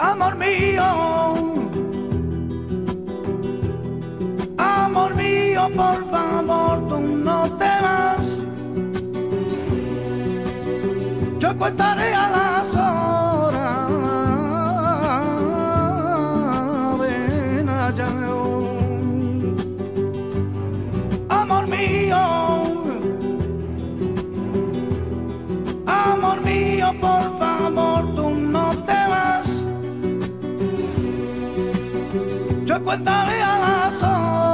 amor mío, por favor, tú no te vas. Yo contaré a las horas, ven allá. Amor mío, por favor, tú no te vas. Yo contaré a las horas.